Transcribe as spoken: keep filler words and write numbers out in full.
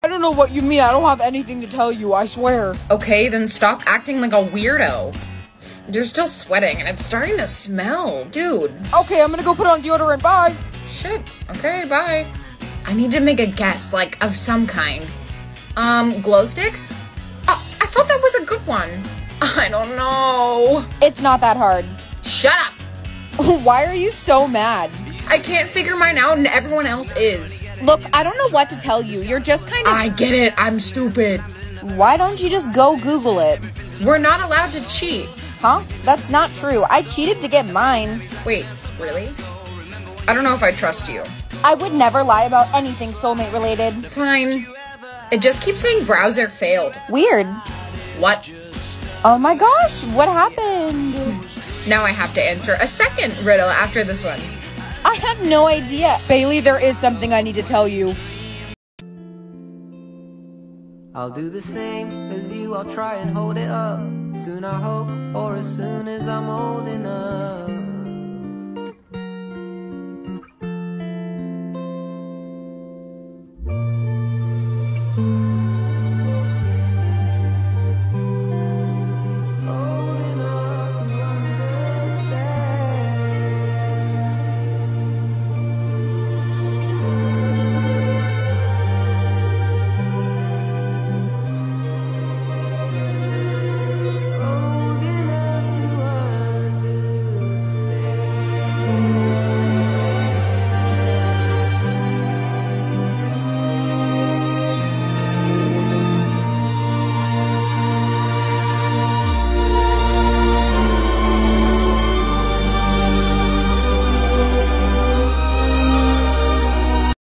I don't know what you mean. I don't have anything to tell you, I swear. Okay, then stop acting like a weirdo. You're still sweating and it's starting to smell, dude. Okay, I'm gonna go put on deodorant, bye. Shit, okay, bye. I need to make a guess, like, of some kind. Um, glow sticks? Oh, I thought that was a good one. I don't know. It's not that hard. Shut up. Why are you so mad? I can't figure mine out and everyone else is. Look, I don't know what to tell you. You're just kind of- I get it, I'm stupid. Why don't you just go Google it? We're not allowed to cheat. Huh? That's not true. I cheated to get mine. Wait, really? I don't know if I trust you. I would never lie about anything soulmate related. Fine. It just keeps saying browser failed. Weird. What? Oh my gosh, what happened? Now I have to answer a second riddle after this one. I had no idea. Bailey, there is something I need to tell you. I'll do the same as you, I'll try and hold it up. Soon I hope, or as soon as I'm old enough. Thank you.